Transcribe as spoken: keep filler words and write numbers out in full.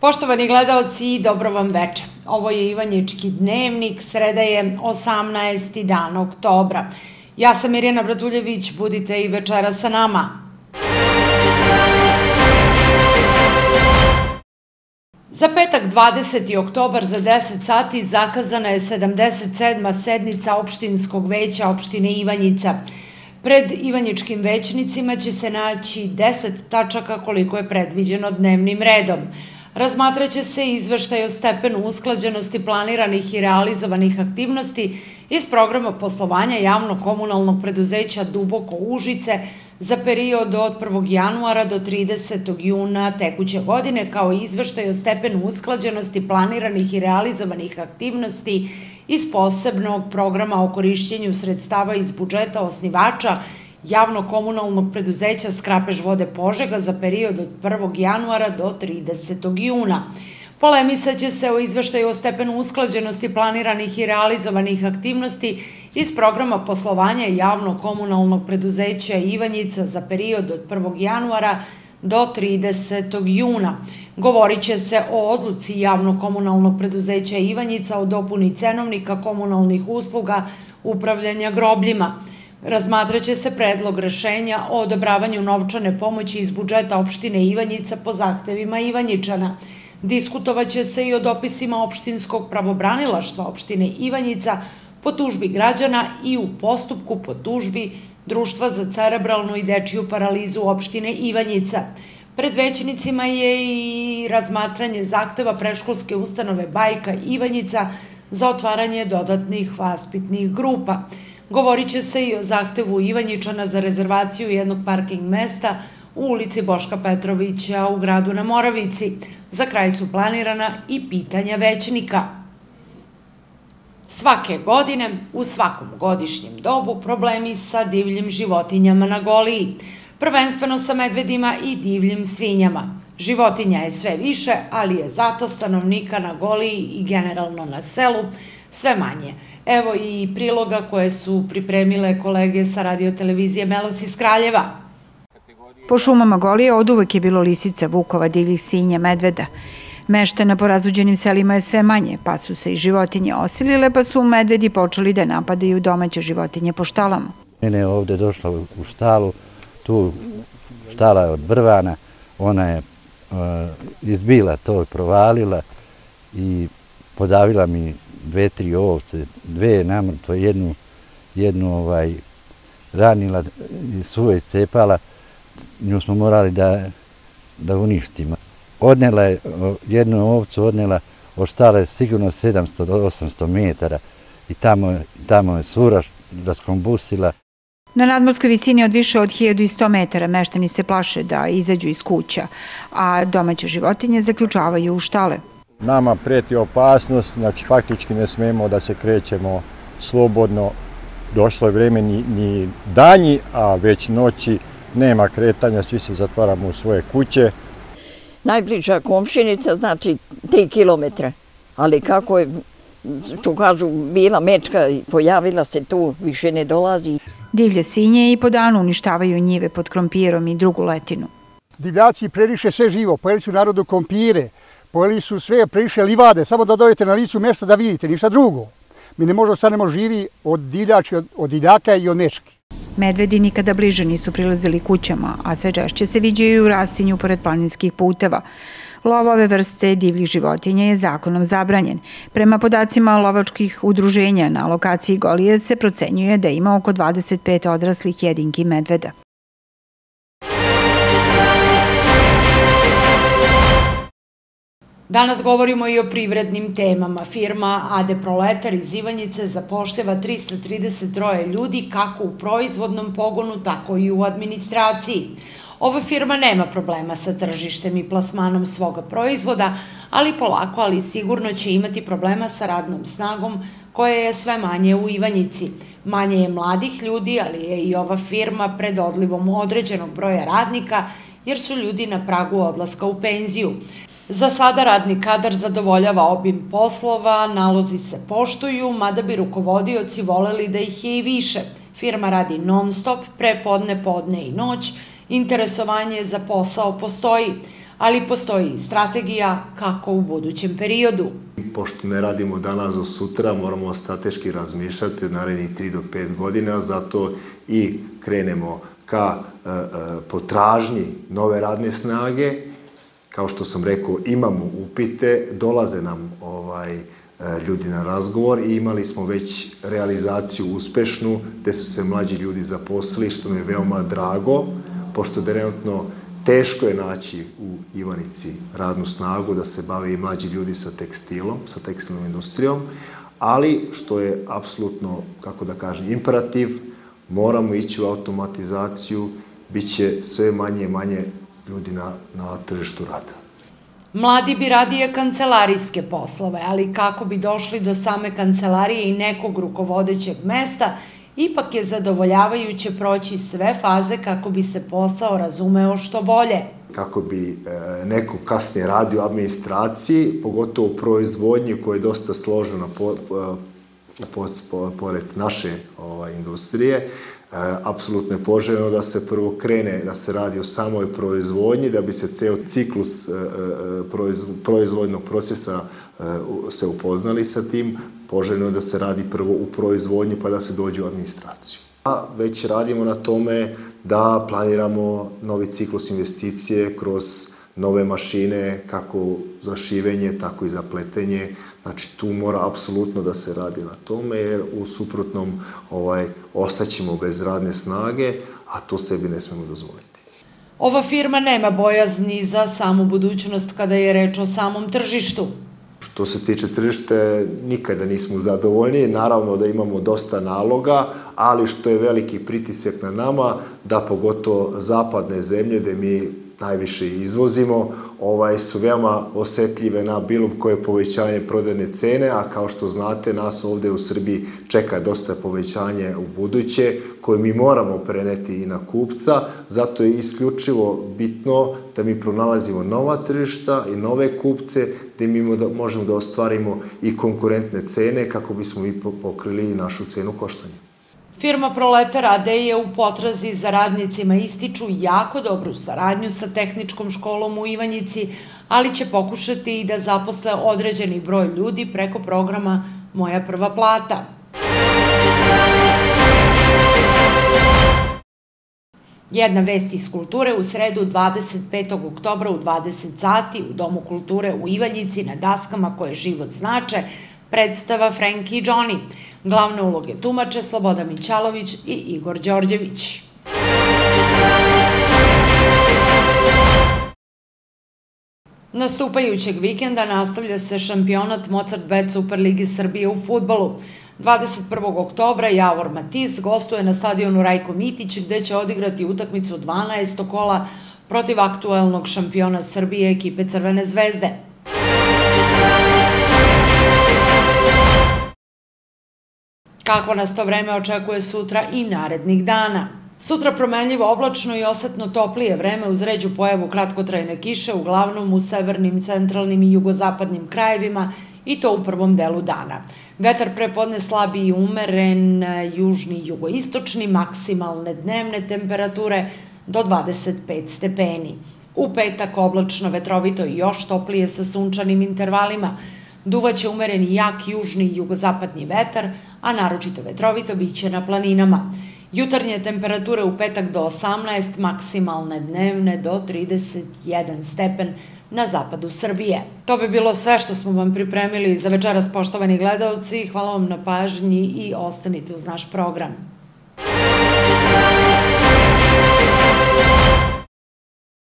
Poštovani gledaoci, dobro vam veče. Ovo je Ivanjički dnevnik, sreda je osamnaesti dan oktobra. Ja sam Mirjana Bratuljević, budite i večera sa nama. Za petak dvadeseti oktobar za deset sati zakazana je sedamdeset sedma sednica opštinskog veća opštine Ivanjica. Pred Ivanjičkim većnicima će se naći deset tačaka koliko je predviđeno dnevnim redom. Razmatraće se izveštaj o stepenu usklađenosti planiranih i realizovanih aktivnosti iz programa poslovanja javno-komunalnog preduzeća Duboko Užice za period od prvog januara do tridesetog juna tekuće godine, kao i izveštaj o stepenu usklađenosti planiranih i realizovanih aktivnosti iz posebnog programa o korišćenju sredstava iz budžeta osnivača javno-komunalnog preduzeća Skrapež vode Požega za period od prvog januara do tridesetog juna. Polemisaće se o izveštaju o stepenu usklađenosti planiranih i realizovanih aktivnosti iz programa poslovanja javno-komunalnog preduzeća Ivanjica za period od prvog januara do tridesetog juna. Govorit će se o odluci javno-komunalnog preduzeća Ivanjica o dopuni cenovnika komunalnih usluga upravljanja grobljima. Razmatraće se predlog rešenja o odobravanju novčane pomoći iz budžeta opštine Ivanjica po zahtevima Ivanjičana. Diskutovaće se i o dopisima opštinskog pravobranilaštva opštine Ivanjica po tužbi građana i u postupku po tužbi Društva za cerebralnu i dečiju paralizu opštine Ivanjica. Pred većnicima je i razmatranje zahteva predškolske ustanove Bajka Ivanjica za otvaranje dodatnih vaspitnih grupa. Govorit će se i o zahtevu Ivanjičana za rezervaciju jednog parking mesta u ulici Boška Petrovića u gradu na Moravici. Za kraj su planirana i pitanja većnika. Svake godine, u svakom godišnjem dobu, problemi sa divljim životinjama na Goliji. Prvenstveno sa medvedima i divljim svinjama. Životinja je sve više, ali je zato stanovnika na Goliji i generalno na selu sve manje. Evo i priloga koje su pripremile kolege sa radiotelevizije Melos iz Kraljeva. Po šumama Golije oduvek je bilo lisica, vukova, divljih svinja, medveda. Meštana po razuđenim selima je sve manje, pa su se i životinje osilile, pa su medvedi počeli da napadaju domaće životinje po štalama. Mene je ovde došla u štalu, tu štala je od brvana, ona je izbila to, provalila i podavila mi dve, tri ovce, dve namrtvo, jednu, jednu ovaj, ranila i suve cepala, nju smo morali da, da uništimo. Odnela je, jednu ovcu odnela od štale sigurno sedamsto do osamsto metara i tamo, tamo je sura raskombusila. Na nadmorskoj visini od više od hiljadu sto metara meštani se plaše da izađu iz kuća, a domaće životinje zaključavaju u štale. Nama preti opasnost, znači faktički ne smemo da se krećemo slobodno. Došlo je vreme ni, ni danji, a već noći nema kretanja, svi se zatvaramo u svoje kuće. Najbliža komšinica znači tri kilometra, ali kako je, što kažu, bila mečka i pojavila se tu, više ne dolazi. Divlje svinje i po danu uništavaju njive pod krompirom i drugu letinu. Divljaci preriše sve živo, pojeli su narodu krompire, pojeli su sve, preriše livade, samo da dojete na licu mjesta da vidite, ništa drugo. Mi ne možemo ostanemo živi od divljači, od, od divljaka i od mečki. Medvedi nikada bliže nisu prilazili kućama, a sve češće se viđaju u rastinju pored planinskih puteva. Lov ove vrste divljih životinja je zakonom zabranjen. Prema podacima lovačkih udruženja na lokaciji Golije se procenjuje da ima oko dvadeset pet odraslih jedinki medveda. Danas govorimo i o privrednim temama. Firma A D Proletar iz Ivanjice zapošljava trista trideset troje ljudi kako u proizvodnom pogonu, tako i u administraciji. Ova firma nema problema sa tržištem i plasmanom svoga proizvoda, ali polako, ali sigurno će imati problema sa radnom snagom koja je sve manje u Ivanjici. Manje je mladih ljudi, ali je i ova firma pred odlivom određenog broja radnika, jer su ljudi na pragu odlaska u penziju. Za sada radni kadar zadovoljava obim poslova, nalozi se poštuju, mada bi rukovodioci voleli da ih je i više. Firma radi non stop, prepodne, podne i noć, interesovanje za posao postoji. ali postoji i strategija kako u budućem periodu. Pošto ne radimo danas do sutra, moramo strateški razmišljati od narednih tri do pet godina, zato i krenemo ka potražnji nove radne snage. Kao što sam rekao, imamo upite, dolaze nam ljudi na razgovor i imali smo već realizaciju uspešnu gde su se mlađi ljudi zaposlili, što mi je veoma drago, pošto trenutno teško je naći u Ivanici radnu snagu da se bave i mlađi ljudi sa tekstilom, sa tekstilnom industrijom, ali što je apsolutno, kako da kažem, imperativ, moramo ići u automatizaciju, bit će sve manje i manje ljudi na tržištu rada. Mladi bi radije kancelarijske poslove, ali kako bi došli do same kancelarije i nekog rukovodećeg mesta, ipak je zadovoljavajuće proći sve faze kako bi se posao razumeo što bolje. Kako bi neko kasnije radio u administraciji, pogotovo u proizvodnji koja je dosta složena pored naše industrije, apsolutno je poželjno da se prvo krene da se radi o samoj proizvodnji, da bi se ceo ciklus proizvodnog procesa se upoznali sa tim, poželjno je da se radi prvo u proizvodnji pa da se dođe u administraciju. A već radimo na tome da planiramo novi ciklus investicije kroz nove mašine, kako za šivenje, tako i za pletenje. Znači, tu mora apsolutno da se radi na tome, jer u suprotnom ostaćemo bez radne snage, a to sebi ne smemo dozvoliti. Ova firma nema bojazni za samu budućnost kada je reč o samom tržištu. Što se tiče tržište, nikada nismo zadovoljni. Naravno da imamo dosta naloga, ali što je veliki pritisak na nama, da pogotovo zapadne zemlje, gde mi najviše izvozimo, su veoma osetljive na bilo koje povećanje prodajne cene, a kao što znate, nas ovde u Srbiji čeka dosta povećanje u buduće, koje mi moramo preneti i na kupca, zato je isključivo bitno da mi pronalazimo nova tržišta i nove kupce, gde mi možemo da ostvarimo i konkurentne cene kako bismo mi pokrili našu cenu koštanja. Firma Proletar a d je u potrazi za radnicima, ističu jako dobru saradnju sa tehničkom školom u Ivanjici, ali će pokušati i da zaposle određeni broj ljudi preko programa Moja prva plata. Jedna vest iz kulture: u sredu dvadeset petog oktobra u dvadeset sati u Domu kulture u Ivanjici na daskama koje život znače predstava Frankie i Johnny. Glavne uloge tumače Sloboda Mićalović i Igor Đorđević. Nastupajućeg vikenda nastavlja se šampionat Mozart Bet Superlige Srbije u fudbalu. dvadeset prvog oktobra Javor Matiz gostuje na stadionu Rajko Mitić, gde će odigrati utakmicu dvanaestog kola protiv aktuelnog šampiona Srbije ekipe Crvene zvezde. Kako nas to vreme očekuje sutra i narednih dana? Sutra promenljivo oblačno i osetno toplije vreme uz ređu pojavu kratkotrajne kiše, uglavnom u severnim, centralnim i jugozapadnim krajevima, i to u prvom delu dana. Vetar prepodne slabiji i umeren, južni i jugoistočni, maksimalne dnevne temperature do dvadeset pet stepeni. U petak oblačno, vetrovito i još toplije sa sunčanim intervalima. Duvaće umereni jak južni i jugozapadni vetar, a naročito vetrovito biće na planinama. Jutarnje temperature u petak do osamnaest, maksimalne dnevne do trideset jedan stepen na zapadu Srbije. To bi bilo sve što smo vam pripremili za večeras, poštovani gledaoci. Hvala vam na pažnji i ostanite uz naš program.